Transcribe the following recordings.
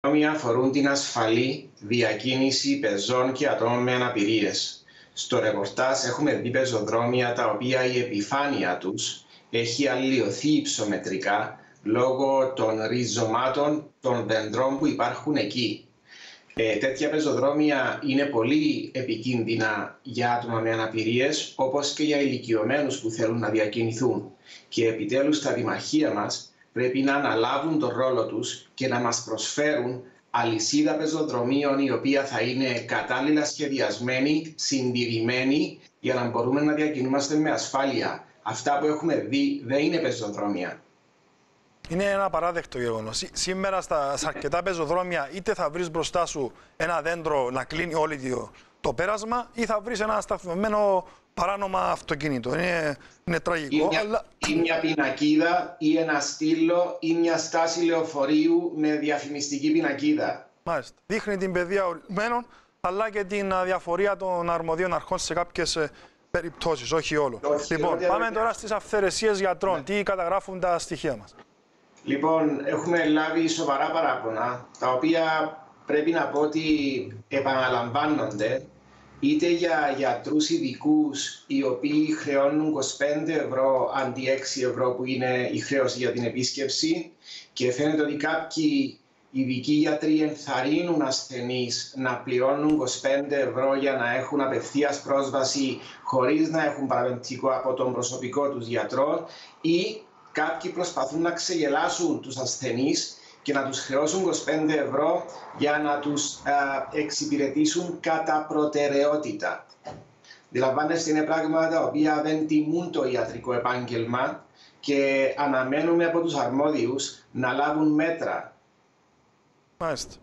Νόμοι αφορούν την ασφαλή διακίνηση πεζών και ατόμων με αναπηρίες. Στο ρεπορτάζ έχουμε δει πεζοδρόμια τα οποία η επιφάνεια τους έχει αλλοιωθεί υψομετρικά λόγω των ριζωμάτων των δεντρών που υπάρχουν εκεί. Τέτοια πεζοδρόμια είναι πολύ επικίνδυνα για άτομα με αναπηρίες, όπως και για ηλικιωμένους που θέλουν να διακινηθούν. Και επιτέλους τα δημαρχία μας πρέπει να αναλάβουν τον ρόλο τους και να μας προσφέρουν αλυσίδα πεζοδρομίων η οποία θα είναι κατάλληλα σχεδιασμένη, συντηρημένη, για να μπορούμε να διακινούμαστε με ασφάλεια. Αυτά που έχουμε δει δεν είναι πεζοδρόμια. Είναι ένα απαράδεκτο γεγονός. Σήμερα σε αρκετά πεζοδρόμια είτε θα βρεις μπροστά σου ένα δέντρο να κλείνει όλο το πέρασμα ή θα βρεις ένα σταθμευμένο παράνομα αυτοκίνητο. Είναι τραγικό. Ή μια πινακίδα ή ένα στήλο ή μια στάση λεωφορείου με διαφημιστική πινακίδα. Μάλιστα. Δείχνει την παιδεία ορισμένων αλλά και την αδιαφορία των αρμοδίων αρχών σε κάποιες περιπτώσεις, όχι όλο. Λοιπόν, πάμε τώρα στις αυθαιρεσίες γιατρών. Τι καταγράφουν τα στοιχεία μας? Λοιπόν, έχουμε λάβει σοβαρά παράπονα, τα οποία πρέπει να πω ότι επαναλαμβάνονται, είτε για γιατρούς ειδικούς, οι οποίοι χρεώνουν 25 ευρώ αντί 6 ευρώ που είναι η χρέωση για την επίσκεψη, και φαίνεται ότι κάποιοι ειδικοί γιατροί ενθαρρύνουν ασθενείς να πληρώνουν 25 ευρώ για να έχουν απευθείας πρόσβαση χωρίς να έχουν παραπεμπτικό από τον προσωπικό τους γιατρό, ή κάποιοι προσπαθούν να ξεγελάσουν τους ασθενείς και να τους χρεώσουν 25 ευρώ για να τους εξυπηρετήσουν κατά προτεραιότητα. Αντιλαμβάνεστε, είναι πράγματα τα οποία δεν τιμούν το ιατρικό επάγγελμα και αναμένουμε από τους αρμόδιους να λάβουν μέτρα. Μάλιστα.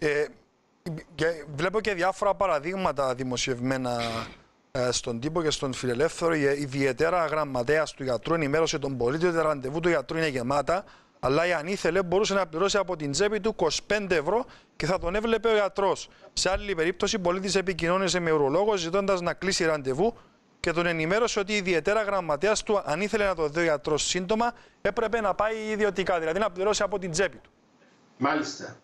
Βλέπω και διάφορα παραδείγματα δημοσιευμένα στον τύπο και στον Φιλελεύθερο. Ιδιαίτερα γραμματέας του γιατρού ενημέρωσε τον πολίτη ότι τα ραντεβού του γιατρού είναι γεμάτα, αλλά αν ήθελε μπορούσε να πληρώσει από την τσέπη του 25 ευρώ και θα τον έβλεπε ο γιατρός. Σε άλλη περίπτωση, ο πολίτης επικοινώνησε με ουρολόγο ζητώντας να κλείσει ραντεβού και τον ενημέρωσε ότι ιδιαίτερα γραμματέας του, αν ήθελε να το δει ο γιατρός σύντομα, έπρεπε να πάει ιδιωτικά, δηλαδή να πληρώσει από την τσέπη του. Μάλιστα.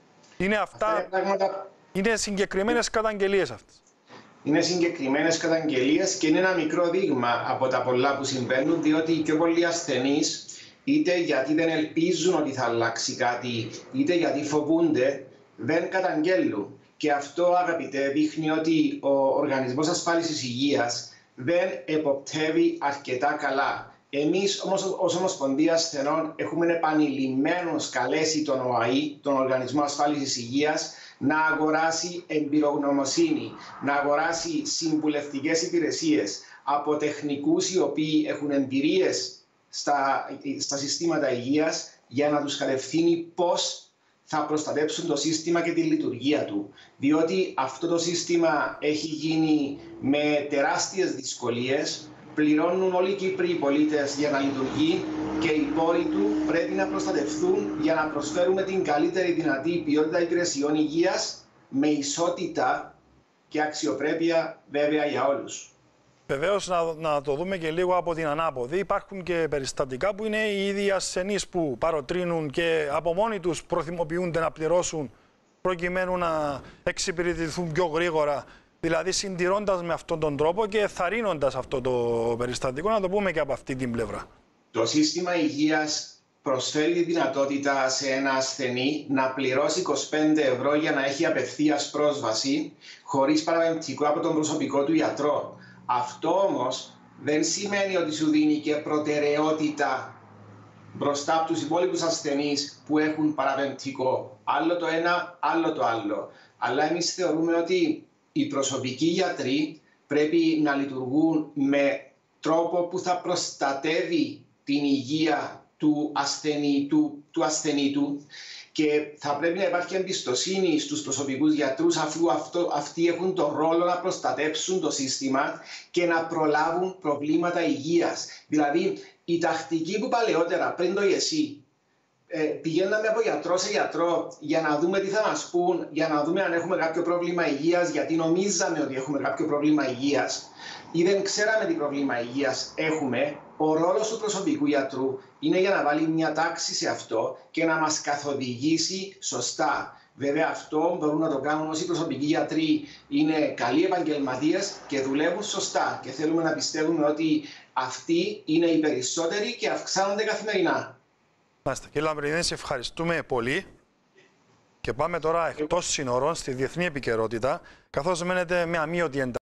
Είναι συγκεκριμένες καταγγελίες αυτές. Είναι συγκεκριμένες καταγγελίες και είναι ένα μικρό δείγμα από τα πολλά που συμβαίνουν, διότι οι πιο πολλοί ασθενείς, είτε γιατί δεν ελπίζουν ότι θα αλλάξει κάτι, είτε γιατί φοβούνται, δεν καταγγέλουν. Και αυτό, αγαπητέ, δείχνει ότι ο Οργανισμός Ασφάλισης Υγείας δεν εποπτεύει αρκετά καλά. Εμείς όμως ως Ομοσπονδία Ασθενών έχουμε επανειλημμένως καλέσει τον ΟΑΗ, τον Οργανισμό Ασφάλισης Υγείας, να αγοράσει εμπειρογνωμοσύνη, να αγοράσει συμβουλευτικές υπηρεσίες από τεχνικούς οι οποίοι έχουν εμπειρίες στα συστήματα υγείας, για να τους κατευθύνει πώς θα προστατέψουν το σύστημα και τη λειτουργία του. Διότι αυτό το σύστημα έχει γίνει με τεράστιες δυσκολίες, πληρώνουν όλοι οι Κύπριοι πολίτες για να λειτουργεί και οι πόροι του πρέπει να προστατευτούν για να προσφέρουμε την καλύτερη δυνατή ποιότητα υπηρεσιών υγείας με ισότητα και αξιοπρέπεια, βέβαια, για όλους. Βεβαίως, να το δούμε και λίγο από την ανάποδη. Υπάρχουν και περιστατικά που είναι οι ίδιοι ασθενείς που παροτρύνουν και από μόνοι τους προθυμοποιούνται να πληρώσουν προκειμένου να εξυπηρετηθούν πιο γρήγορα. Δηλαδή συντηρώντας με αυτόν τον τρόπο και εθαρρύνοντας αυτό το περιστατικό, να το πούμε και από αυτή την πλευρά. Το σύστημα υγείας προσφέρει τη δυνατότητα σε ένα ασθενή να πληρώσει 25 ευρώ για να έχει απευθείας πρόσβαση χωρίς παραπεμπτικό από τον προσωπικό του γιατρό. Αυτό όμως δεν σημαίνει ότι σου δίνει και προτεραιότητα μπροστά από τους υπόλοιπους ασθενείς που έχουν παραπεμπτικό. Άλλο το ένα, άλλο το άλλο. Αλλά εμείς θεωρούμε ότι οι προσωπικοί γιατροί πρέπει να λειτουργούν με τρόπο που θα προστατεύει την υγεία του ασθενή του και θα πρέπει να υπάρχει εμπιστοσύνη στους προσωπικούς γιατρούς, αφού αυτοί έχουν τον ρόλο να προστατεύσουν το σύστημα και να προλάβουν προβλήματα υγείας. Δηλαδή, η τακτική που παλαιότερα, πριν το ΙΕΣΥ, πηγαίναμε από γιατρό σε γιατρό για να δούμε τι θα μας πούν, για να δούμε αν έχουμε κάποιο πρόβλημα υγείας, γιατί νομίζαμε ότι έχουμε κάποιο πρόβλημα υγείας ή δεν ξέραμε τι πρόβλημα υγείας έχουμε. Ο ρόλος του προσωπικού γιατρού είναι για να βάλει μια τάξη σε αυτό και να μας καθοδηγήσει σωστά. Βέβαια, αυτό μπορούν να το κάνουν όσοι προσωπικοί γιατροί είναι καλοί επαγγελματίες και δουλεύουν σωστά. Και θέλουμε να πιστεύουμε ότι αυτοί είναι οι περισσότεροι και αυξάνονται καθημερινά. Μάλιστα. Κύριε Λαμπρινίδη, σε ευχαριστούμε πολύ. Και πάμε τώρα εκτός σύνορων στη διεθνή επικαιρότητα, καθώς μένετε με αμύωτη εντάσεις.